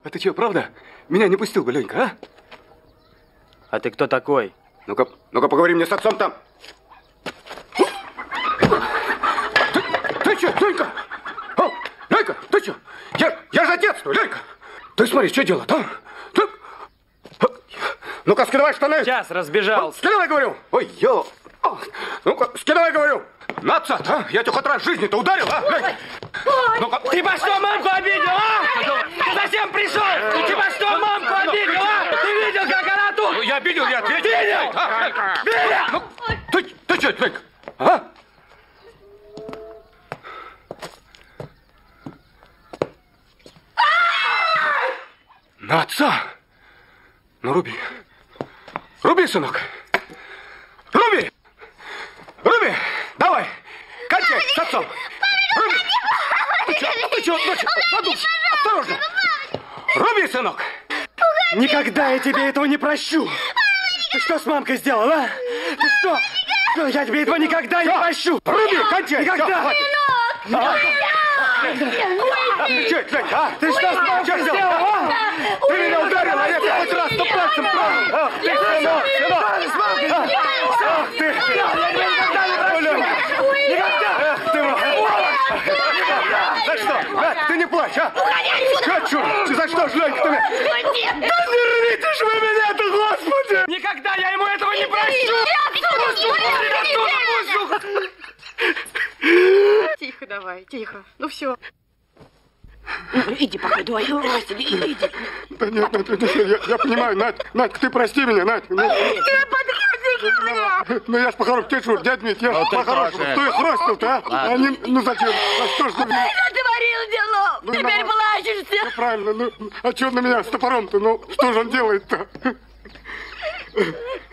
А ты что, правда? Меня не пустил бы, Ленька, а? А ты кто такой? Ну-ка, поговори мне с отцом там. Ты что, Ленька? О, Ленька, ты что? Я же отец твой, Ленька. Ты смотри, что делать, а? Ну-ка, скидывай штаны. Сейчас разбежался. Скидывай, говорю. Ой, ё. Ну-ка, скидывай, говорю. На отца, а? Я тебя хоть раз в жизни-то ударил, а? Ну-ка. Ты по что мамку обидел, а? Ты зачем пришел? Ты по что мамку обидел, а? Ты видел, как она тут? Ну, я видел, я ответил. Видел? Видел? Ну, ты что, Ленька? А? На отца? Ну, руби. Руби, сынок. Руби! Руби! Давай! Кончай с отцом! Руби! Ты чё, дочь? Подумай! Осторожно! Руби, сынок! Никогда я тебе этого не прощу! Ты что с мамкой сделал, а? Ты что? Ну, я тебе этого никогда не прощу! Руби, кончай! Никогда! Ты чё, Ленька, а? Ты что с мамкой сделал, а? Ты меня ударил, а я тебя хоть раз то пальцем тронул! Ах ты, сынок! Ах ты! Ах ты! За что? Ты не плачь, а? Что, чур? За что ж, Ленька, ты меня? Да не рвите ж вы меня-то, Господи! Никогда я ему этого не прощу! Тихо давай, тихо. Ну все. Иди пока, давай, Вася, иди. Да нет, я понимаю, Надька, ты прости меня, Надь. Не подходи ко мне! Ну я ж по-хорошему, дядь Мить, я по-хорошему. Кто их ростил-то, а? Они, ну зачем? А что ж ты меня? Ты натворил дело! Теперь плачешься! Ну правильно, ну а что на меня с топором-то? Ну что же он делает-то?